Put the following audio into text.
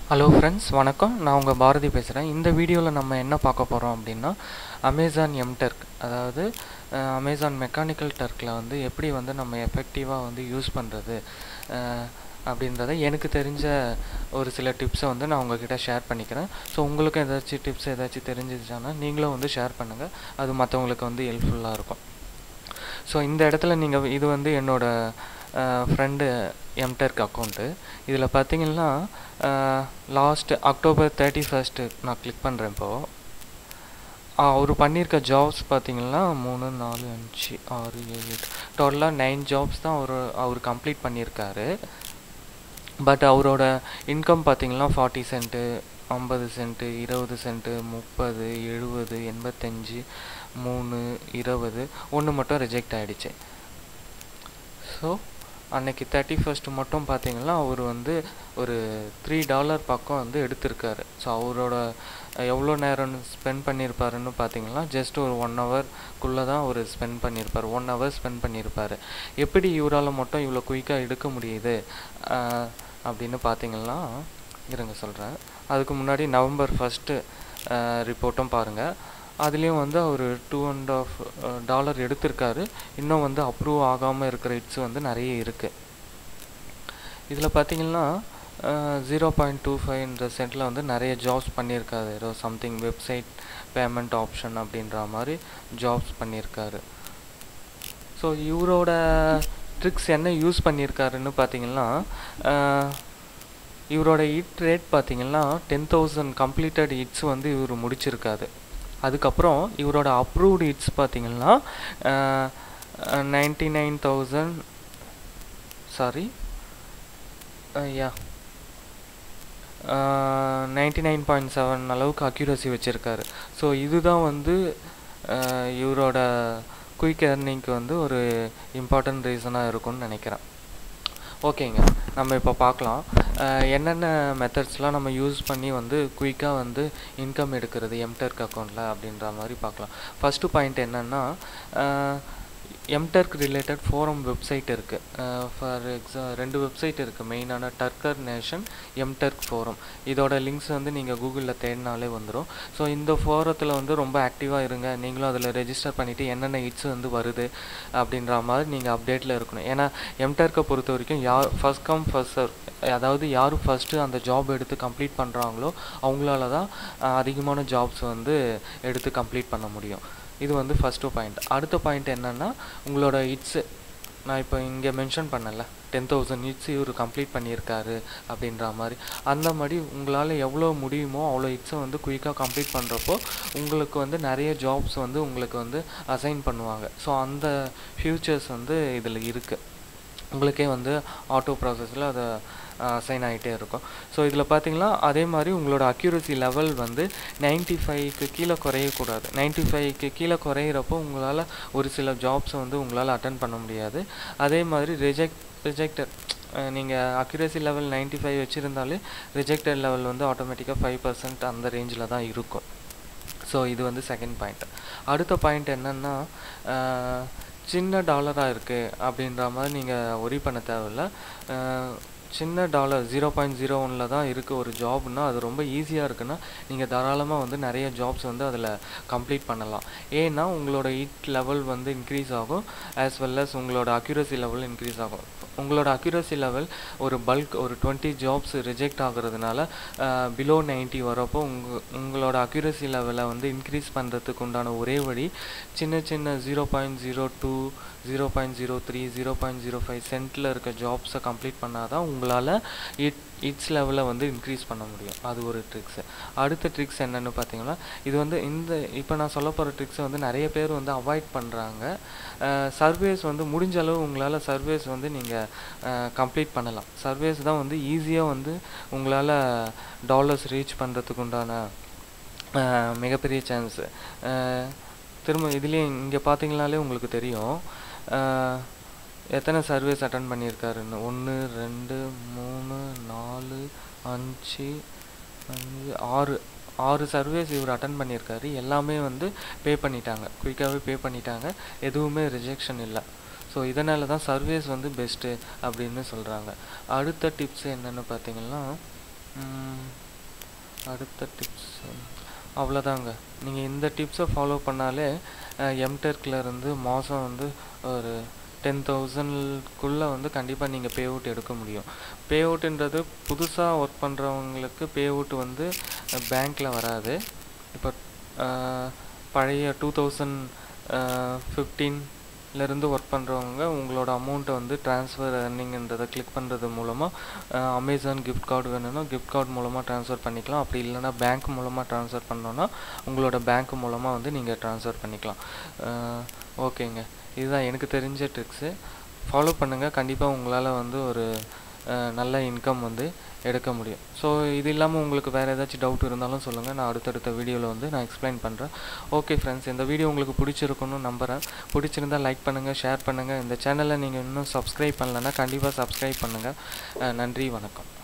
Hello friends, வணக்கம். நான் உங்கள் பாரதி பேசுகிறேன். இந்த வீடியோவில் நம்ம என்ன பார்க்க போகிறோம் அப்படின்னா, அமேசான் MTurk, அதாவது அமேசான் மெக்கானிக்கல் டர்க்கில் வந்து எப்படி வந்து நம்ம எஃபெக்டிவாக வந்து யூஸ் பண்ணுறது அப்படின்றத எனக்கு தெரிஞ்ச ஒரு சில டிப்ஸை வந்து நான் உங்ககிட்ட ஷேர் பண்ணிக்கிறேன். ஸோ உங்களுக்கும் ஏதாச்சும் டிப்ஸ் ஏதாச்சும் தெரிஞ்சிச்சுன்னா நீங்களும் வந்து ஷேர் பண்ணுங்கள். அது மற்றவங்களுக்கு வந்து ஹெல்ப்ஃபுல்லாக இருக்கும். ஸோ இந்த இடத்துல நீங்கள் இது வந்து என்னோடய ஃப்ரெண்டு MTurk அக்கௌண்ட்டு. இதில் பார்த்தீங்கன்னா லாஸ்ட் October 31 நான் கிளிக் பண்ணுறேன். இப்போது அவர் பண்ணியிருக்க ஜாப்ஸ் பார்த்தீங்கன்னா 3, 4, 5, 6, 7, 8 டோட்டலாக 9 ஜாப்ஸ் தான் அவர் கம்ப்ளீட் பண்ணியிருக்காரு. பட் அவரோட இன்கம் பார்த்தீங்கன்னா 40 சென்ட்டு, 50 சென்ட்டு, 20 சென்ட்டு, 30, 70, 85, 3, 20 ஒன்று மட்டும் ரிஜெக்ட் ஆகிடுச்சு. ஸோ அன்னைக்கு 31 மட்டும் பார்த்தீங்கன்னா அவர் வந்து ஒரு $3 பக்கம் வந்து எடுத்திருக்காரு. ஸோ அவரோட எவ்வளோ நேரம் ஸ்பெண்ட் பண்ணியிருப்பாருன்னு பார்த்தீங்கன்னா ஜஸ்ட் ஒரு 1 ஹவர்க்குள்ளே தான் அவர் ஸ்பெண்ட் பண்ணியிருப்பார். 1 ஹவர் ஸ்பெண்ட் பண்ணியிருப்பார். எப்படி இவரால் மட்டும் இவ்வளோ குயிக்காக எடுக்க முடியுது அப்படின்னு பார்த்தீங்கன்னா, இருங்க சொல்கிறேன். அதுக்கு முன்னாடி November 1 ரிப்போர்ட்டும் பாருங்கள். அதுலேயும் வந்து அவர் $2.5 எடுத்திருக்காரு. இன்னும் வந்து அப்ரூவ் ஆகாமல் இருக்கிற இட்ஸ் வந்து நிறைய இருக்குது. இதில் பார்த்தீங்கன்னா 0.25 சென்ட்டில் வந்து நிறைய ஜாப்ஸ் பண்ணியிருக்காரு. ஏதோ சம்திங் வெப்சைட் பேமெண்ட் ஆப்ஷன் அப்படின்ற மாதிரி ஜாப்ஸ் பண்ணியிருக்காரு. ஸோ இவரோட ட்ரிக்ஸ் என்ன யூஸ் பண்ணியிருக்காருன்னு பார்த்தீங்கன்னா, இவரோட ஹிட் ரேட் பார்த்தீங்கன்னா 10,000 கம்ப்ளீட்டட் ஹிட்ஸ் வந்து இவர் முடிச்சிருக்காரு. அதுக்கப்புறம் இவரோட அப்ரூவ்டு ஹிட்ஸ் பார்த்தீங்கன்னா 99.7 அளவுக்கு அக்யூரசி வச்சுருக்காரு. ஸோ இதுதான் வந்து இவரோட குயிக் ஏர்னிங்க்கு வந்து ஒரு இம்பார்ட்டன்ட் ரீசனாக இருக்கும்னு நினைக்கிறேன். ஓகேங்க, நம்ம இப்போ பார்க்கலாம் என்னென்ன மெத்தட்ஸ்லாம் நம்ம யூஸ் பண்ணி வந்து குயிக்காக வந்து இன்கம் எடுக்கிறது MTurk அக்கௌண்ட்டில் அப்படின்ற மாதிரி பார்க்கலாம். ஃபஸ்ட்டு பாயிண்ட் என்னென்னா, MTurk ரிலேட்டட் ஃபோரம் வெப்சைட் இருக்குது. ஃபார் ரெண்டு வெப்சைட் இருக்குது மெயினான, டர்க்கர் நேஷன், MTurk ஃபோரம். இதோட லிங்க்ஸ் வந்து நீங்கள் கூகுளில் தேடினாலே வந்துடும். ஸோ இந்த ஃபோரத்தில் வந்து ரொம்ப ஆக்டிவாக இருங்க. நீங்களும் அதில் ரெஜிஸ்டர் பண்ணிவிட்டு என்னென்ன ஹிட்ஸ் வந்து வருது அப்படின்ற மாதிரி நீங்கள் அப்டேட்டில் இருக்கணும். ஏன்னா MTurkை பொறுத்த வரைக்கும் ஃபர்ஸ்ட் கம் ஃபர்ஸ்ட் சர்வ், அதாவது யார் ஃபஸ்ட்டு அந்த ஜாப் எடுத்து கம்ப்ளீட் பண்ணுறாங்களோ அவங்களால தான் அதிகமான ஜாப்ஸ் வந்து எடுத்து கம்ப்ளீட் பண்ண முடியும். இது வந்து ஃபஸ்ட்டு பாயிண்ட். அடுத்த பாயிண்ட் என்னென்னா, உங்களோட ஹிட்ஸு நான் இப்போ இங்கே மென்ஷன் பண்ணல, 10,000 ஹிட்ஸ் இவர் கம்ப்ளீட் பண்ணியிருக்காரு அப்படின்ற மாதிரி. அந்த மாதிரி உங்களால் எவ்வளோ முடியுமோ அவ்வளோ ஹிட்ஸை வந்து குயிக்காக கம்ப்ளீட் பண்ணுறப்போ உங்களுக்கு வந்து நிறைய ஜாப்ஸ் வந்து உங்களுக்கு வந்து அசைன் பண்ணுவாங்க. ஸோ அந்த ஃபியூச்சர்ஸ் வந்து இதில் இருக்குது. உங்களுக்கே வந்து ஆட்டோ ப்ராசஸில் அதை அசைன் ஆகிட்டே இருக்கும். ஸோ இதில் பார்த்தீங்கன்னா அதே மாதிரி உங்களோட அக்யூரசி லெவல் வந்து 95க்கு கீழே குறையக்கூடாது. 95க்கு கீழே குறையிறப்போ உங்களால் ஒரு சில ஜாப்ஸை வந்து உங்களால் அட்டன் பண்ண முடியாது. அதே மாதிரி ரிஜெக்டட் நீங்கள் அக்யூரசி லெவல் 95 வச்சுருந்தாலே ரிஜெக்டட் லெவல் வந்து ஆட்டோமேட்டிக்காக 5% அந்த ரேஞ்சில் தான் இருக்கும். ஸோ இது வந்து செகண்ட் பாயிண்ட். அடுத்த பாயிண்ட் என்னென்னா, சின்ன டாலராக இருக்குது அப்படின்ற மாதிரி நீங்கள் ஒரி பண்ண தேவையில்லை. சின்ன டாலர் 0.01 தான் இருக்குது ஒரு ஜாப்னா அது ரொம்ப ஈஸியாக இருக்குன்னா நீங்கள் தாராளமாக வந்து நிறைய ஜாப்ஸ் வந்து அதில் கம்ப்ளீட் பண்ணலாம். ஏன்னா உங்களோட ஹிட் லெவல் வந்து இன்க்ரீஸ் ஆகும், ஆஸ் வெல் அஸ் உங்களோட அக்யூரசி லெவல் இன்க்ரீஸ் ஆகும். உங்களோட அக்யூரசி லெவல் ஒரு பல்க் ஒரு 20 ஜாப்ஸ் ரிஜெக்ட் ஆகுறதுனால பிலோ 90 வரப்போ உங்களோட அக்யூரசி லெவலை வந்து இன்க்ரீஸ் பண்ணுறதுக்கு உண்டான ஒரே வழி சின்ன சின்ன 0.02, 0.03, 0.05 சென்ட்டில் இருக்க ஜாப்ஸை கம்ப்ளீட் பண்ணால் தான் உங்களால் ஹிட்ஸ் லெவலை வந்து இன்க்ரீஸ் பண்ண முடியும். அது ஒரு ட்ரிக்ஸு. அடுத்த ட்ரிக்ஸ் என்னென்னு பார்த்தீங்கன்னா, இது வந்து இப்போ நான் சொல்ல போகிற ட்ரிக்ஸை வந்து நிறைய பேர் வந்து அவாய்ட் பண்ணுறாங்க. சர்வேஸ் வந்து முடிஞ்ச அளவு உங்களால் சர்வேஸ் வந்து நீங்கள் கம்ப்ளீட் பண்ணலாம். சர்வேஸ் தான் வந்து ஈஸியாக வந்து உங்களால் டாலர்ஸ் ரீச் பண்ணுறதுக்கு உண்டான மிகப்பெரிய சான்ஸு. திரும்ப இதுலேயே இங்கே பார்த்தீங்கனாலே உங்களுக்கு தெரியும் எத்தனை சர்வேஸ் அட்டன் பண்ணியிருக்காருன்னு. 1, 2, 3, 4, 5, 6 சர்வேஸ் இவர் அட்டன் பண்ணியிருக்காரு. எல்லாமே வந்து பே பண்ணிட்டாங்க, குயிக்காகவே பே பண்ணிட்டாங்க. எதுவுமே ரிஜெக்ஷன் இல்லை. ஸோ இதனால தான் சர்வேஸ் வந்து பெஸ்ட்டு அப்படின்னு சொல்கிறாங்க. அடுத்த டிப்ஸ் என்னென்னு பார்த்தீங்கன்னா, அடுத்த டிப்ஸ் அவ்வளோதாங்க. நீங்கள் இந்த டிப்ஸை ஃபாலோ பண்ணாலே எம்டெர்க்கில் இருந்து மாதம் வந்து ஒரு 10,000க்குள்ளே வந்து கண்டிப்பாக நீங்கள் பே அவுட் எடுக்க முடியும். பே அவுட்டுன்றது புதுசாக ஒர்க் பண்ணுறவங்களுக்கு பே அவுட் வந்து பேங்க்கில் வராது. இப்போ பழைய 2015லேருந்து ஒர்க் பண்ணுறவங்க உங்களோட அமௌண்ட்டை வந்து ட்ரான்ஸ்ஃபர் earningன்றதை கிளிக் பண்ணுறது மூலமாக அமேசான் கிஃப்ட் கார்டு வேணும்னா கிஃப்ட் கார்டு மூலமாக ட்ரான்ஸ்ஃபர் பண்ணிக்கலாம். அப்படி இல்லைனா பேங்க் மூலமாக ட்ரான்ஸ்ஃபர் பண்ணோன்னா உங்களோட பேங்க் மூலமாக வந்து நீங்கள் ட்ரான்ஸ்ஃபர் பண்ணிக்கலாம். ஓகேங்க, இதுதான் எனக்கு தெரிஞ்ச ட்ரிக்ஸு. ஃபாலோ பண்ணுங்கள். கண்டிப்பாக உங்களால் வந்து ஒரு நல்ல இன்கம் வந்து எடுக்க முடியும். ஸோ இது இல்லாமல் உங்களுக்கு வேறு ஏதாச்சும் டவுட் இருந்தாலும் சொல்லுங்கள். நான் அடுத்தடுத்த வீடியோவில் வந்து நான் எக்ஸ்பிளைன் பண்ணுறேன். ஓகே ஃப்ரெண்ட்ஸ், இந்த வீடியோ உங்களுக்கு பிடிச்சிருக்குன்னு நம்புகிறேன். பிடிச்சிருந்தால் லைக் பண்ணுங்கள், ஷேர் பண்ணுங்கள். இந்த சேனலை நீங்கள் இன்னும் சப்ஸ்கிரைப் பண்ணலைன்னா கண்டிப்பாக சப்ஸ்கிரைப் பண்ணுங்கள். நன்றி, வணக்கம்.